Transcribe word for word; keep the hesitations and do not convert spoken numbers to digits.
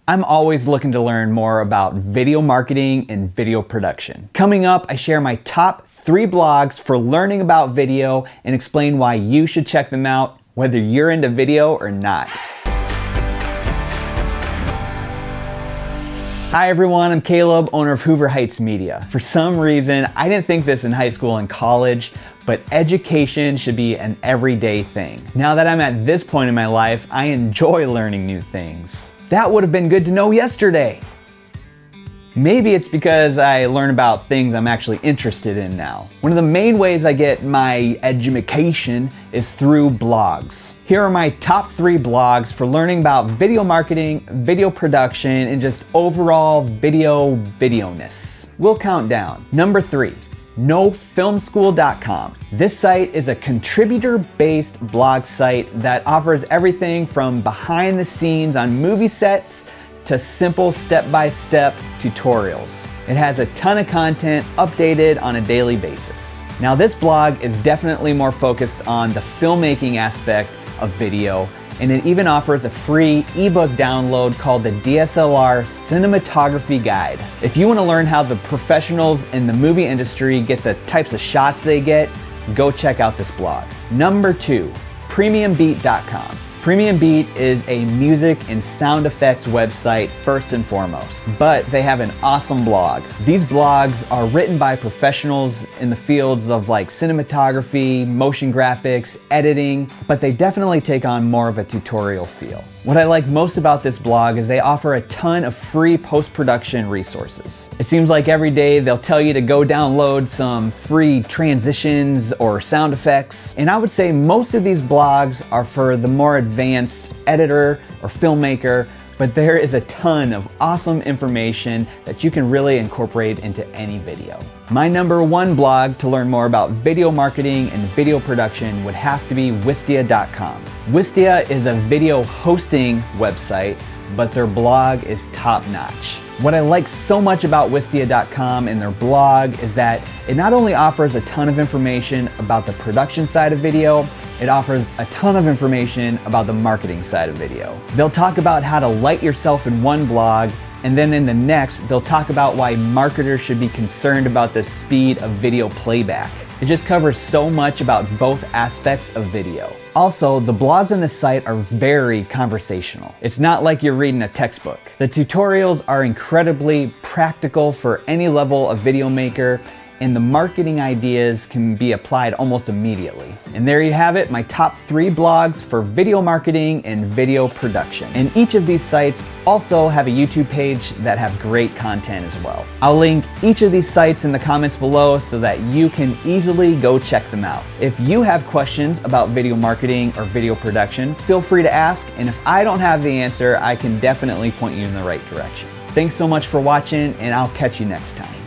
I'm always looking to learn more about video marketing and video production. Coming up, I share my top three blogs for learning about video and explain why you should check them out, whether you're into video or not. Hi everyone, I'm Caleb, owner of Hoover Heights Media. For some reason, I didn't think this in high school and college, but education should be an everyday thing. Now that I'm at this point in my life, I enjoy learning new things. That would have been good to know yesterday. Maybe it's because I learn about things I'm actually interested in now. One of the main ways I get my education is through blogs. Here are my top three blogs for learning about video marketing, video production, and just overall video video-ness. We'll count down. Number three, no film school dot com. This site is a contributor-based blog site that offers everything from behind the scenes on movie sets to simple step-by-step tutorials. It has a ton of content updated on a daily basis. Now this blog is definitely more focused on the filmmaking aspect of video, and it even offers a free ebook download called the D S L R Cinematography Guide. If you want to learn how the professionals in the movie industry get the types of shots they get, go check out this blog. Number two, premium beat dot com. Premium Beat is a music and sound effects website first and foremost, but they have an awesome blog. These blogs are written by professionals in the fields of like cinematography, motion graphics, editing, but they definitely take on more of a tutorial feel. What I like most about this blog is they offer a ton of free post-production resources. It seems like every day they'll tell you to go download some free transitions or sound effects. And I would say most of these blogs are for the more advanced editor or filmmaker, but there is a ton of awesome information that you can really incorporate into any video. My number one blog to learn more about video marketing and video production would have to be Wistia dot com. Wistia is a video hosting website, but their blog is top-notch. What I like so much about Wistia dot com and their blog is that it not only offers a ton of information about the production side of video, it offers a ton of information about the marketing side of video. They'll talk about how to light yourself in one blog, and then in the next, they'll talk about why marketers should be concerned about the speed of video playback. It just covers so much about both aspects of video. Also, the blogs on this site are very conversational. It's not like you're reading a textbook. The tutorials are incredibly practical for any level of video maker, and the marketing ideas can be applied almost immediately. And there you have it, my top three blogs for video marketing and video production. And each of these sites also have a YouTube page that have great content as well. I'll link each of these sites in the comments below so that you can easily go check them out. If you have questions about video marketing or video production, feel free to ask, and if I don't have the answer, I can definitely point you in the right direction. Thanks so much for watching, and I'll catch you next time.